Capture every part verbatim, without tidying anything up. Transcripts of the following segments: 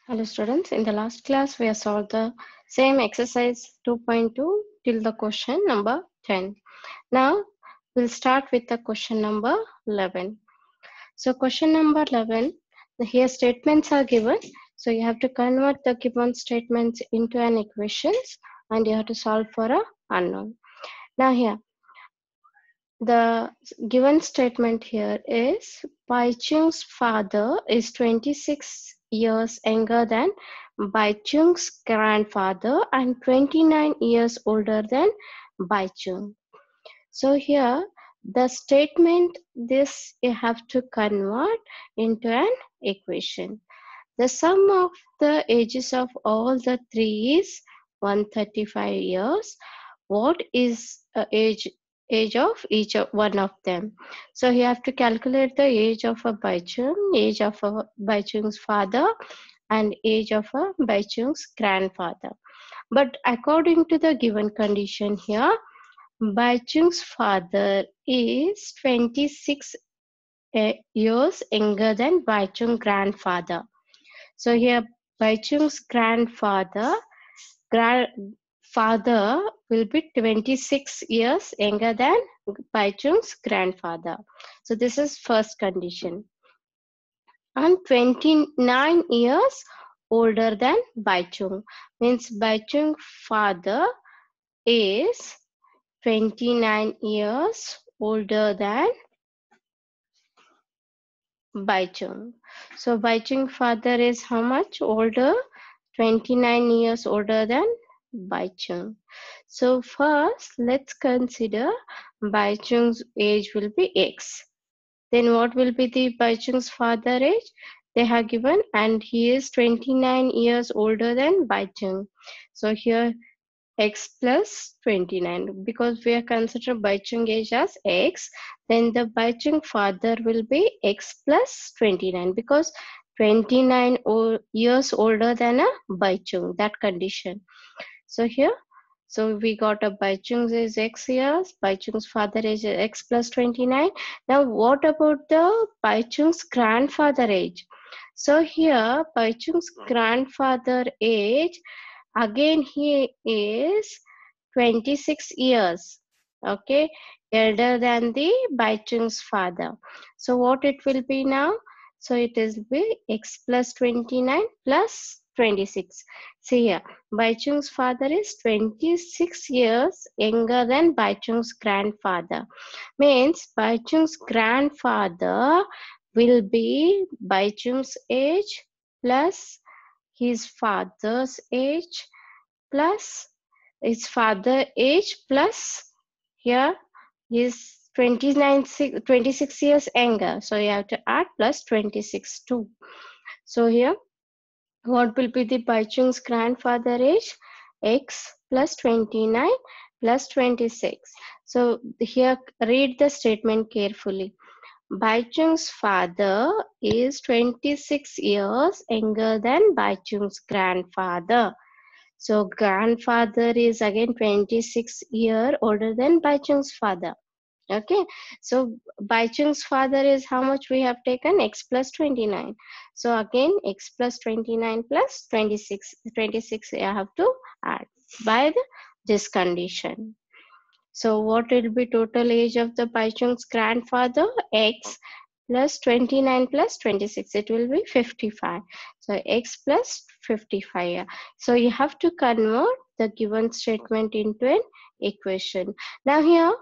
Hello students, in the last class we have solved the same exercise two point two till the question number ten. Now we'll start with the question number eleven. So question number eleven, here statements are given. So you have to convert the given statements into an equations and you have to solve for a unknown. Now here the given statement here is Bai Chung's father is twenty-six years younger than Bai Chung's grandfather and twenty-nine years older than Bai Chung. So here the statement this you have to convert into an equation. The sum of the ages of all the three is one hundred thirty-five years. What is the age age of each of one of them? So you have to calculate the age of a Baichung, age of a Baichung's father, and age of a Baichung's grandfather. But according to the given condition here, Baichung's father is twenty-six years younger than Baichung's grandfather. So here Baichung's grandfather grandfather will be twenty-six years younger than Baichung's grandfather. So this is first condition. And twenty-nine years older than Baichung. Means Baichung father is twenty-nine years older than Baichung. So Baichung father is how much older? twenty-nine years older than Baichung. So first let's consider Baichung's age will be X. Then what will be the Baichung's father age? They have given and he is twenty-nine years older than Baichung. So here X plus twenty-nine, because we are considering Baichung age as X, then the Baichung father will be X plus twenty-nine, because twenty-nine years older than a Baichung, that condition. So here, so we got a Baichung's is X years, Baichung's father age is X plus twenty-nine. Now what about the Baichung's grandfather age? So here, Baichung's grandfather age, again he is twenty-six years, okay, elder than the Baichung's father. So what it will be now? So it is be X plus twenty-nine plus twenty-six. See here, Baichung's father is twenty-six years younger than Baichung's grandfather. Means Baichung's grandfather will be Baichung's age plus his father's age plus his father age plus here his twenty-nine twenty-six years younger, so you have to add plus twenty-six too. So here what will be the Baichung's grandfather age? X plus twenty-nine plus twenty-six. So here read the statement carefully. Baichung's father is twenty-six years younger than Baichung's grandfather. So grandfather is again twenty-six year older than Baichung's father. Okay, so Baichung's father is how much we have taken? X plus twenty-nine. So again X plus twenty-nine plus twenty-six. twenty-six I have to add by the, this condition. So what will be total age of the Baichung's grandfather? X plus twenty-nine plus twenty-six. It will be fifty-five. So X plus fifty-five. So you have to convert the given statement into an equation. Now here,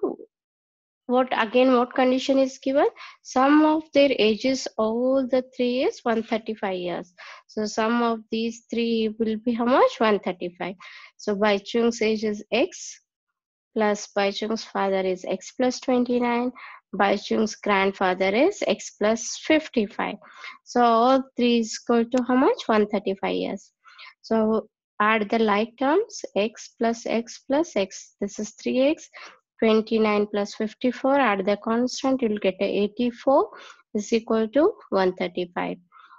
what again, what condition is given? Sum of their ages, all the three is one hundred thirty-five years. So sum of these three will be how much? one hundred thirty-five. So Baichung's age is X plus Baichung's father is X plus twenty-nine, Baichung's grandfather is X plus fifty-five. So all three is equal to how much? one hundred thirty-five years. So add the like terms, X plus X plus X, this is three X, twenty-nine plus fifty-four, add the constant, you'll get a eighty-four is equal to one hundred thirty-five.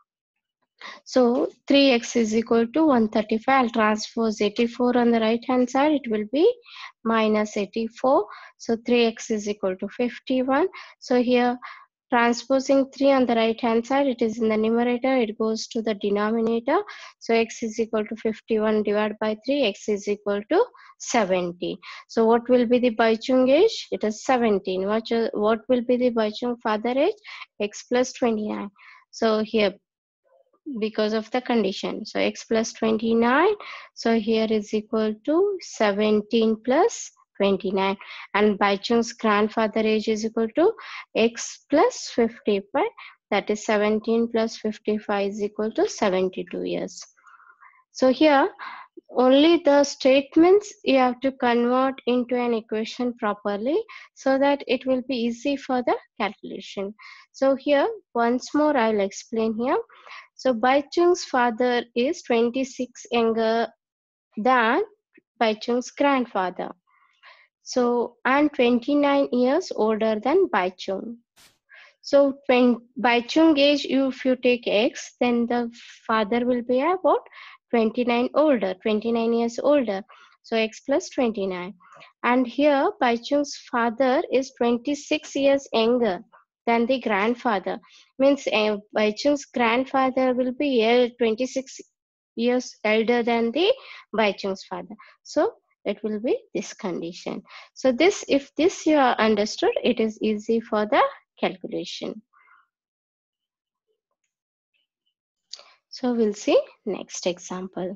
So three X is equal to one hundred thirty-five. I'll transpose eighty-four on the right hand side. It will be minus eighty-four. So three X is equal to fifty-one. So here transposing three on the right hand side, it is in the numerator, it goes to the denominator. So x is equal to fifty-one divided by three, x is equal to seventy. So what will be the Baichung age? It is seventeen. What, what will be the Baichung father age? X plus twenty-nine. So here, because of the condition, so x plus twenty-nine, so here is equal to seventeen plus twenty-nine, and Baichung's grandfather age is equal to x plus fifty-five, that is seventeen plus fifty-five is equal to seventy-two years. So here only the statements you have to convert into an equation properly, so that it will be easy for the calculation. So here once more I'll explain here. So Baichung's father is twenty-six younger than Baichung's grandfather. So, and twenty-nine years older than Baichung. So when Baichung age, if you take x, then the father will be about twenty-nine older, twenty-nine years older. So x plus twenty-nine. And here Baichung's father is twenty-six years younger than the grandfather. Means uh, Baichung's grandfather will be twenty-six years elder than the Baichung's father. So it will be this condition. So this, if this you are understood, it is easy for the calculation. So we'll see next example.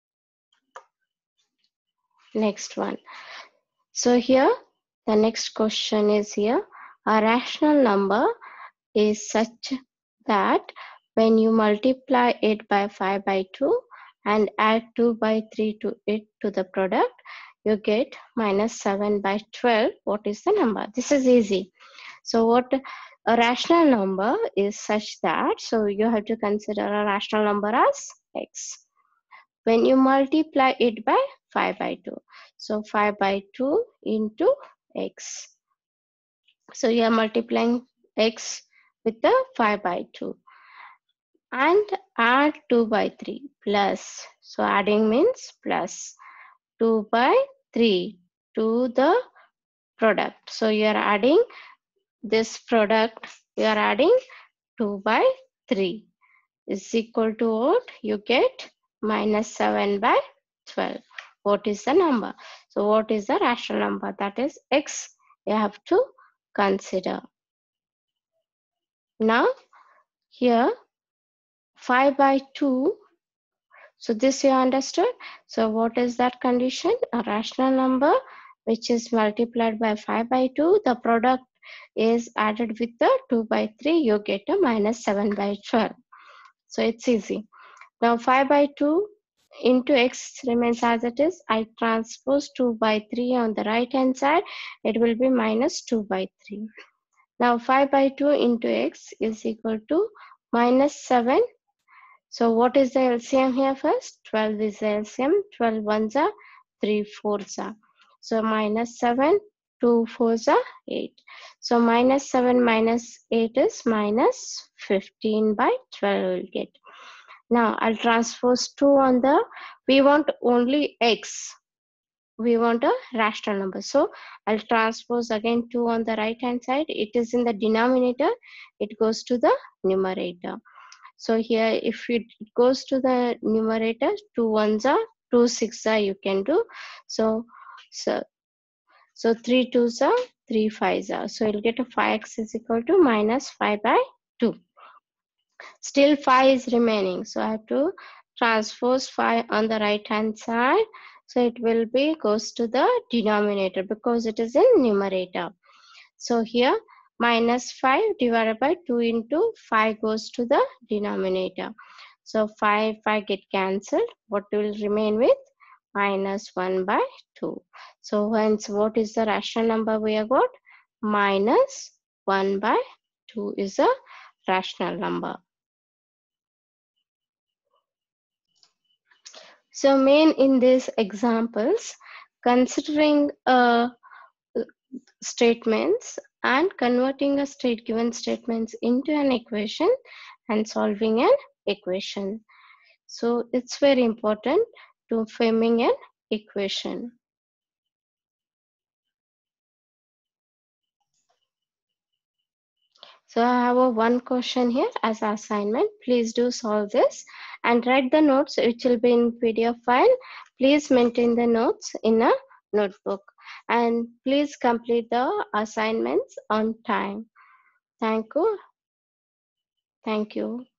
Next one. So here the next question is here. A rational number is such that when you multiply it by five by two and add two by three to it to the product, you get minus seven by twelve. What is the number? This is easy. So what a rational number is such that, so you have to consider a rational number as x. When you multiply it by five by two, so five by two into x. So you are multiplying x with the five by two and add two by three plus, so adding means plus two by three to the product. So you are adding this product, you are adding two by three is equal to what? You get minus seven by twelve. What is the number? So what is the rational number? That is x you have to consider. Now here five by two, so this you understood. So what is that condition? A rational number which is multiplied by five by two, the product is added with the two by three, you get a minus seven by twelve. So it's easy. Now five by two into x remains as it is. I transpose two by three on the right hand side, it will be minus two by three. Now five by two into x is equal to minus seven. So what is the L C M here first? twelve is the L C M. twelve ones are, three fours are. So minus seven, two fours are, eight. So minus seven minus eight is minus fifteen by twelve will get. Now I'll transpose two on the, we want only x. We want a rational number. So I'll transpose again two on the right hand side. It is in the denominator. It goes to the numerator. So here if it goes to the numerator, two ones are, two six are you can do. So, so, so three twos are, three fives are. So you'll get a five x is equal to minus five by two. Still five is remaining. So I have to transpose five on the right hand side. So it will be goes to the denominator because it is in numerator. So here minus five divided by two into five goes to the denominator. So five, five get cancelled. What will remain with? Minus one by two. So hence what is the rational number we have got? Minus one by two is a rational number. So main in these examples, considering uh, statements and converting a state given statements into an equation and solving an equation. So it's very important to framing an equation. So I have a one question here as assignment. Please do solve this and write the notes which will be in P D F file. Please maintain the notes in a notebook and please complete the assignments on time. Thank you. Thank you.